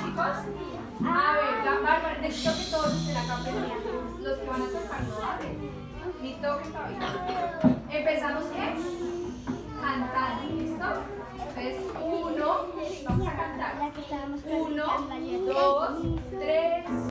chicos? A ver, Bárbara, necesito que todos estén acá pendientes. Los que van a tocar no hablen. Ni toquen todavía. ¿Empezamos qué? Cantando, ¿listo? Entonces, 1, vamos a cantar. 1, 2, 3.